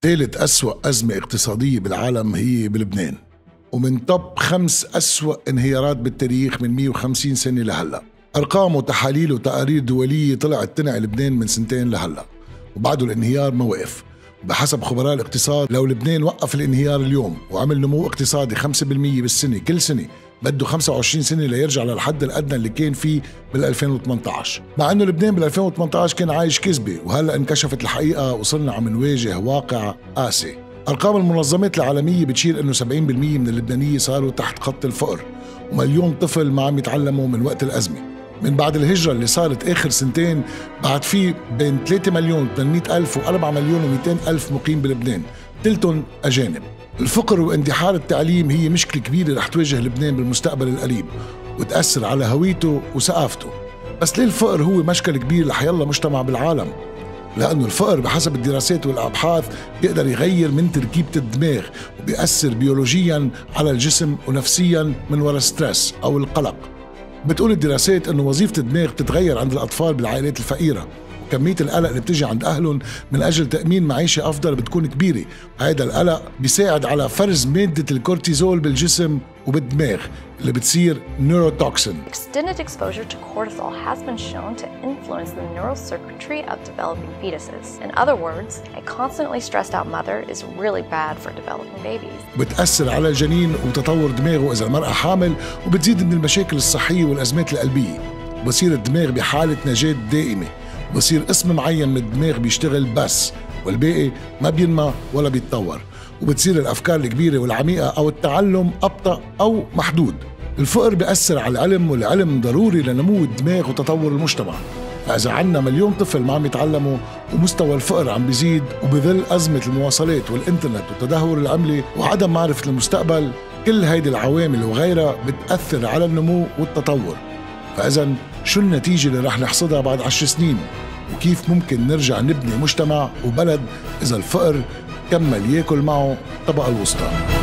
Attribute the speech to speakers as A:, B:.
A: ثالث أسوأ أزمة اقتصادية بالعالم هي بلبنان، ومن توب 5 أسوأ انهيارات بالتاريخ من 150 سنة لهلأ. أرقام وتحاليل وتقارير دولية طلعت تنعي لبنان من سنتين لهلأ، وبعده الانهيار ما وقف. بحسب خبراء الاقتصاد، لو لبنان وقف الانهيار اليوم وعمل نمو اقتصادي 5% بالسنة كل سنة، بده 25 سنة ليرجع للحد الأدنى اللي كان فيه بال2018. مع أنه لبنان بال2018 كان عايش كذبة، وهلأ انكشفت الحقيقة وصرنا عم نواجه واقع قاسي. أرقام المنظمات العالمية بتشير أنه 70% من اللبنانيين صاروا تحت خط الفقر، ومليون طفل ما عم يتعلموا من وقت الأزمة. من بعد الهجرة اللي صارت آخر سنتين، بعد في بين 3 مليون و800 ألف و4 مليون و200 ألف مقيم بلبنان، تلتهم أجانب. الفقر واندحار التعليم هي مشكلة كبيرة رح تواجه لبنان بالمستقبل القريب وتأثر على هويته وثقافته. بس ليه الفقر هو مشكل كبير لحيالله مجتمع بالعالم؟ لأنه الفقر بحسب الدراسات والأبحاث بيقدر يغير من تركيبة الدماغ، وبيأثر بيولوجياً على الجسم ونفسياً من وراء ستريس أو القلق. بتقول الدراسات أنه وظيفة الدماغ تتغير عند الأطفال بالعائلات الفقيرة، وكمية القلق اللي بتجي عند أهلهم من أجل تأمين معيشة أفضل بتكون كبيرة. هذا القلق بيساعد على فرز مادة الكورتيزول بالجسم وبالدماغ اللي بتصير نيوروتوكسين.
B: Extended exposure to cortisol has been shown to influence the neural circuitry of developing fetuses. In other words, a constantly stressed out mother is really bad for developing babies.
A: بتأثر على الجنين وتطور دماغه إذا المرأة حامل، وبتزيد من المشاكل الصحية والأزمات القلبية. بصير الدماغ بحالة نجاة دائمة، بصير قسم معين من الدماغ بيشتغل بس، والباقي ما بينمى ولا بيتطور، وبتصير الأفكار الكبيرة والعميقة أو التعلم أبطأ أو محدود. الفقر بيأثر على العلم، والعلم ضروري لنمو الدماغ وتطور المجتمع. فإذا عنا مليون طفل ما عم يتعلموا ومستوى الفقر عم بيزيد، وبظل أزمة المواصلات والإنترنت وتدهور العملة وعدم معرفة المستقبل، كل هيدي العوامل وغيرها بتأثر على النمو والتطور. فإذا شو النتيجة اللي رح نحصدها بعد 10 سنين؟ وكيف ممكن نرجع نبني مجتمع وبلد إذا الفقر كمل ياكل معه الطبقة الوسطى؟